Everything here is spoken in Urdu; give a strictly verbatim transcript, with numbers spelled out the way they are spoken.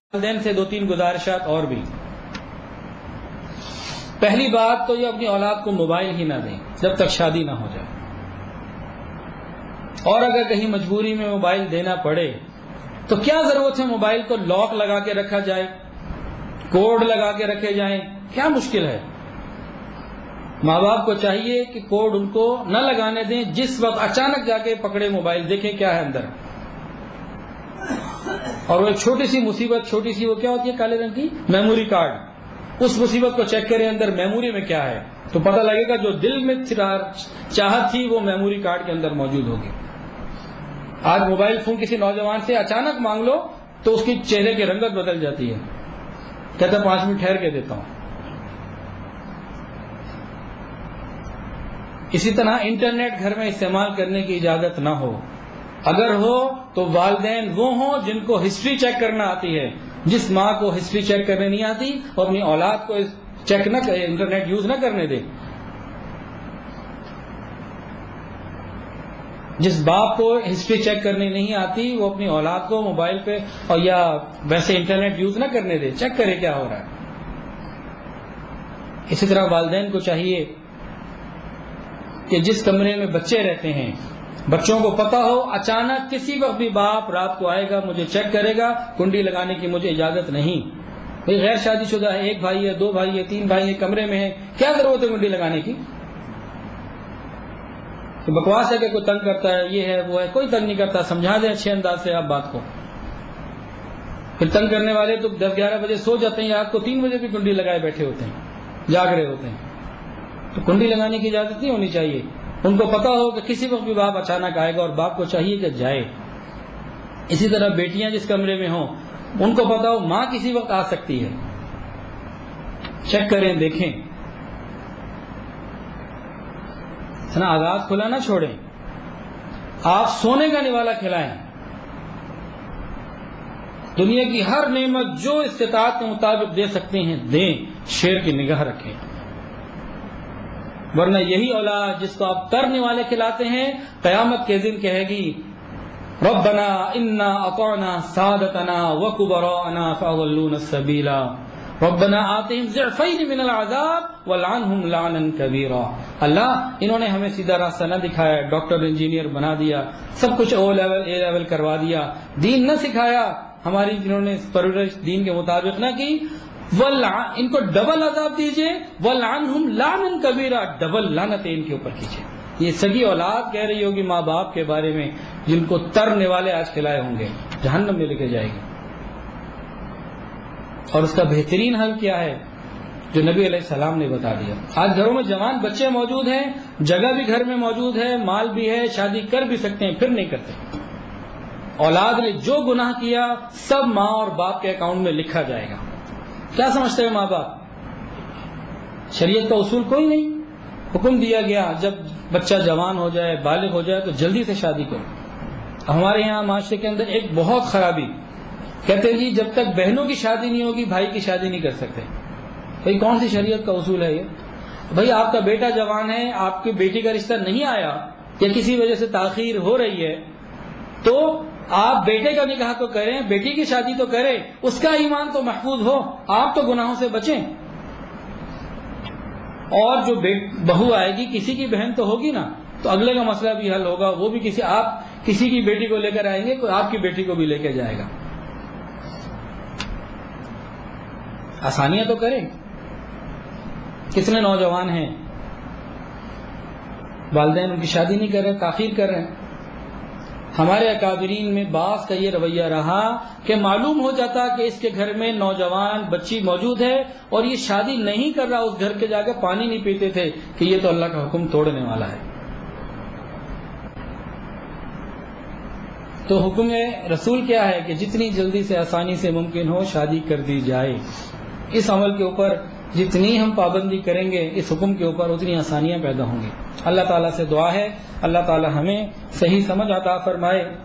والدین سے دو تین گزارشات اور بھی۔ پہلی بات تو یہ اپنی اولاد کو موبائل ہی نہ دیں جب تک شادی نہ ہو جائے، اور اگر کہیں مجبوری میں موبائل دینا پڑے تو کیا ضرورت ہے موبائل کو لاک لگا کے رکھا جائے، کوڈ لگا کے رکھے جائیں، کیا مشکل ہے؟ ماں باپ کو چاہیے کہ کوڈ ان کو نہ لگانے دیں، جس وقت اچانک جا کے پکڑے موبائل دیکھیں کیا ہے اندر، اور وہ ایک چھوٹی سی مصیبت، چھوٹی سی وہ کیا ہوتی ہے کالے رنگ کی میموری کارڈ، اس مصیبت کو چیک کریں اندر میموری میں کیا ہے، تو پتہ لگے گا جو دل میں چاہت تھی وہ میموری کارڈ کے اندر موجود ہوگی۔ آج موبائل فون کسی نوجوان سے اچانک مانگ لو تو اس کی چہرے کی رنگت بدل جاتی ہے، کہتا ہے پانچ منٹ ٹھہر کے دیتا ہوں۔ اسی طرح انٹرنیٹ گھر میں استعمال کرنے کی اجازت نہ ہو، اگر ہو تو والدین وہ ہوں جن کو ہسٹری چیک کرنا آتی ہے۔ جس ماں کو ہسٹری چیک کرنے نہیں آتی اور اپنی اولاد کو چیک نہ کرے، انٹرنیٹ یوز نہ کرنے دے۔ جس باپ کو ہسٹری چیک کرنی نہیں آتی وہ اپنی اولاد کو موبائل پہ اور یا ویسے انٹرنیٹ یوز نہ کرنے دے، چیک کرے کیا ہو رہا ہے۔ اسی طرح والدین کو چاہیے کہ جس کمرے میں بچے رہتے ہیں بچوں کو پتہ ہو اچانک کسی وقت بھی باپ رات کو آئے گا، مجھے چیک کرے گا، کنڈی لگانے کی مجھے اجازت نہیں۔ بھئی غیر شادی شدہ ہے، ایک بھائی ہے، دو بھائی ہے، تین بھائی ہے، کمرے میں ہے، کیا ضرورت ہے کنڈی لگانے کی؟ کہ بکواس ہے کہ کوئی تنگ کرتا ہے، یہ ہے وہ ہے، کوئی تنگ نہیں کرتا، سمجھا دیں اچھے انداز سے آپ بات کو۔ پھر تنگ کرنے والے تو دس گیارہ بجے سو جاتے ہیں، رات کو تین بجے بھی کنڈی لگائے بیٹھے ہوتے ہیں، جاگ رہے ہوتے ہیں، تو کنڈی لگانے کی اجازت نہیں ہونی چاہیے۔ ان کو پتا ہو کہ کسی وقت بھی باپ اچانک آئے گا اور باپ کو چاہیے کہ جائے۔ اسی طرح بیٹیاں جس کمرے میں ہوں ان کو پتا ہو ماں کسی وقت آ سکتی ہے، چیک کریں، دیکھیں، نا آزاد کھلا نہ چھوڑیں۔ آپ سونے کا نوالا کھلائیں، دنیا کی ہر نعمت جو استطاعت کے مطابق دے سکتے ہیں دیں، شیر کی نگاہ رکھیں، ورنہ یہی اولاد جس کو آپ ترنے والے کھلاتے ہیں قیامت کے دن کہے گی ربنا انا اطعنا سادتنا وکبراءنا فاضلونا السبیل ربنا آتهم ضعفین من العذاب والعنہم لعنا کبیرا۔ اللہ انہوں نے ہمیں سیدھا راستہ نہ دکھایا، ڈاکٹر انجینئر بنا دیا، سب کچھ او لیول اے لیول کروا دیا، دین نہ سکھایا، ہماری جنہوں نے پرورش دین کے مطابق نہ کی، ان کو ڈبل عذاب دیجئے، وَلْعَنْهُمْ لَعْنًا كَبِيرًا، ڈبل لعنت ان کے اوپر کیجئے۔ یہ سگی اولاد کہہ رہی ہوگی ماں باپ کے بارے میں جن کو ترنے والے آج کھلائے ہوں گے، جہنم میں لے کے جائے گی۔ اور اس کا بہترین حل کیا ہے جو نبی علیہ السلام نے بتا دیا۔ آج گھروں میں جوان بچے موجود ہیں، جگہ بھی گھر میں موجود ہے، مال بھی ہے، شادی کر بھی سکتے ہیں، پھر نہیں کرتے۔ اولاد نے جو گناہ کیا سب ماں اور باپ کے اکاؤنٹ میں لکھا جائے گا۔ کیا سمجھتے ہیں ماں باپ؟ شریعت کا اصول کوئی نہیں، حکم دیا گیا جب بچہ جوان ہو جائے، بالغ ہو جائے تو جلدی سے شادی کرو۔ ہمارے یہاں معاشرے کے اندر ایک بہت خرابی، کہتے ہیں جی جب تک بہنوں کی شادی نہیں ہوگی بھائی کی شادی نہیں کر سکتے۔ بھائی کون سی شریعت کا اصول ہے یہ؟ بھائی آپ کا بیٹا جوان ہے، آپ کی بیٹی کا رشتہ نہیں آیا یا کسی وجہ سے تاخیر ہو رہی ہے تو آپ بیٹے کا نکاح تو کریں، بیٹی کی شادی تو کریں، اس کا ایمان تو محفوظ ہو، آپ تو گناہوں سے بچیں۔ اور جو بہو آئے گی کسی کی بہن تو ہوگی نا، تو اگلے کا مسئلہ بھی حل ہوگا، وہ بھی کسی آپ کسی کی بیٹی کو لے کر آئیں گے، کوئی آپ کی بیٹی کو بھی لے کے جائے گا۔ آسانیاں تو کریں۔ کتنے نوجوان ہیں والدین ان کی شادی نہیں کر رہے، تاخیر کر رہے ہیں۔ ہمارے اکابرین میں بعض کا یہ رویہ رہا کہ معلوم ہو جاتا کہ اس کے گھر میں نوجوان بچی موجود ہے اور یہ شادی نہیں کر رہا، اس گھر کے جا کے پانی نہیں پیتے تھے کہ یہ تو اللہ کا حکم توڑنے والا ہے۔ تو حکم رسول کیا ہے کہ جتنی جلدی سے آسانی سے ممکن ہو شادی کر دی جائے۔ اس عمل کے اوپر جتنی ہم پابندی کریں گے اس حکم کے اوپر اتنی آسانیاں پیدا ہوں گی۔ اللہ تعالیٰ سے دعا ہے اللہ تعالیٰ ہمیں صحیح سمجھ عطا فرمائے۔